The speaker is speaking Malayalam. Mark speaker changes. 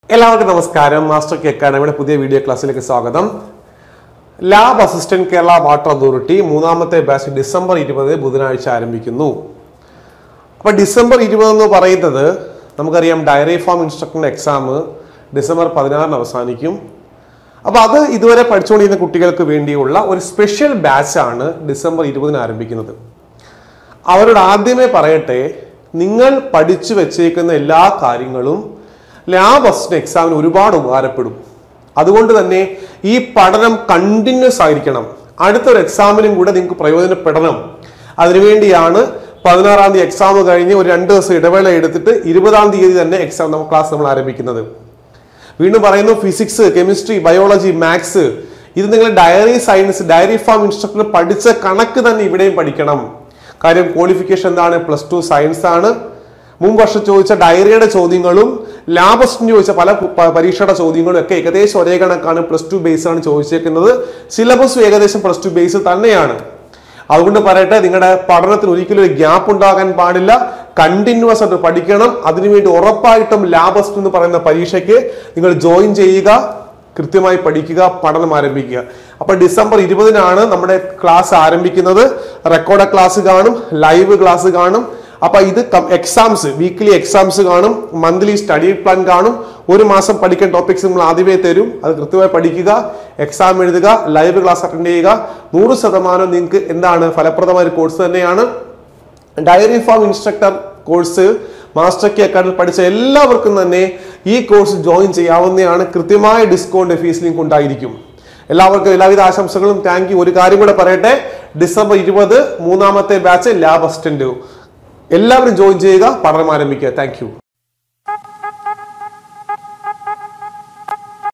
Speaker 1: എല്ലാവർക്കും നമസ്കാരം. മാസ്റ്റർ കെ അക്കാഡമിയുടെ പുതിയ വീഡിയോ ക്ലാസ്സിലേക്ക് സ്വാഗതം. Lab assistant Kerala water authority മൂന്നാമത്തെ ബാച്ച് ഡിസംബർ 20 ബുധനാഴ്ച ആരംഭിക്കുന്നു. അപ്പോൾ ഡിസംബർ 20 എന്ന് പറയുന്നത് നമുക്കറിയാം ഡയറി ഫാം ഇൻസ്ട്രക്ടറിന്റെ എക്സാം ഡിസംബർ 16 അവസാനിക്കും. അപ്പോൾ അത് ഇതുവരെ പഠിച്ചുകൊണ്ടിരുന്ന കുട്ടികൾക്ക് വേണ്ടിയുള്ള ഒരു സ്പെഷ്യൽ ബാച്ചാണ് ഡിസംബർ 20 ആരംഭിക്കുന്നത്. അവരോട് ആദ്യമേ പറയട്ടെ, നിങ്ങൾ പഠിച്ചു വെച്ചേക്കുന്ന എല്ലാ കാര്യങ്ങളും ലാബ് അസിസ്റ്റന്റ് എക്സാമിന് ഒരുപാട് ഉപകാരപ്പെടും. അതുകൊണ്ട് തന്നെ ഈ പഠനം കണ്ടിന്യൂസ് ആയിരിക്കണം. അടുത്തൊരു എക്സാമിനും കൂടെ നിങ്ങൾക്ക് പ്രയോജനപ്പെടണം. അതിനുവേണ്ടിയാണ് 16-ാം തീയതി എക്സാം കഴിഞ്ഞ് ഒരു 2 ദിവസം ഇടവേള എടുത്തിട്ട് 20-ാം തീയതി തന്നെ എക്സാം ക്ലാസ് നമ്മൾ ആരംഭിക്കുന്നത്. വീണ്ടും പറയുന്നു, ഫിസിക്സ്, കെമിസ്ട്രി, ബയോളജി, മാത്സ് ഇത് നിങ്ങൾ dairy science, dairy farm instructor പഠിച്ച കണക്ക് തന്നെ ഇവിടെയും പഠിക്കണം. കാര്യം ക്വാളിഫിക്കേഷൻ എന്താണ്? +2 സയൻസ് ആണ്. മുമ്പ് വർഷം ചോദിച്ച ഡയറിയുടെ ചോദ്യങ്ങളും ലാബ് അസിസ്റ്റന്റ് ചോദിച്ച പല പരീക്ഷയുടെ ചോദ്യങ്ങളും ഒക്കെ ഏകദേശം ഒരേ കണക്കാണ്. +2 ബേസ് ആണ് ചോദിച്ചേക്കുന്നത്. സിലബസും ഏകദേശം +2 ബേസ് തന്നെയാണ്. അതുകൊണ്ട് പറയട്ടെ, നിങ്ങളുടെ പഠനത്തിന് ഒരിക്കലും ഒരു ഗ്യാപ്പ് ഉണ്ടാകാൻ പാടില്ല. കണ്ടിന്യൂസ് ആയിട്ട് പഠിക്കണം. അതിനുവേണ്ടി ഉറപ്പായിട്ടും ലാബ് അസിസ്റ്റന്റ് എന്ന് പറയുന്ന പരീക്ഷയ്ക്ക് നിങ്ങൾ ജോയിൻ ചെയ്യുക, കൃത്യമായി പഠിക്കുക, പഠനം ആരംഭിക്കുക. അപ്പൊ ഡിസംബർ 20-നാണ് നമ്മുടെ ക്ലാസ് ആരംഭിക്കുന്നത്. റെക്കോർഡ് ക്ലാസ് കാണും, ലൈവ് ക്ലാസ് കാണും. അപ്പൊ ഇത് എക്സാംസ്, വീക്ക്ലി എക്സാംസ് കാണും, മന്ത്ലി സ്റ്റഡി പ്ലാൻ കാണും. ഒരു മാസം പഠിക്കാൻ ടോപ്പിക്സ് നമ്മൾ ആദ്യമേ തരും. അത് കൃത്യമായി പഠിക്കുക, എക്സാം എഴുതുക, ലൈവ് ക്ലാസ് അറ്റൻഡ് ചെയ്യുക. 100% നിങ്ങൾക്ക് എന്താണ് ഫലപ്രദമായ ഒരു കോഴ്സ് തന്നെയാണ്. Dairy farm instructor course master K അക്കാഡമിയിൽ പഠിച്ച എല്ലാവർക്കും തന്നെ ഈ കോഴ്സ് ജോയിൻ ചെയ്യാവുന്നതാണ്. കൃത്യമായ ഡിസ്കൗണ്ട് ഫീസ് ലിങ്ക് ഉണ്ടായിരിക്കും. എല്ലാവർക്കും എല്ലാവിധ ആശംസകളും. Thank you. ഒരു കാര്യം കൂടെ പറയട്ടെ, ഡിസംബർ 20 മൂന്നാമത്തെ ബാച്ച് ലാബ് അസിസ്റ്റന്റ് എല്ലാവരും ജോയിൻ ചെയ്യുക, പഠനം ആരംഭിക്കുക. Thank U.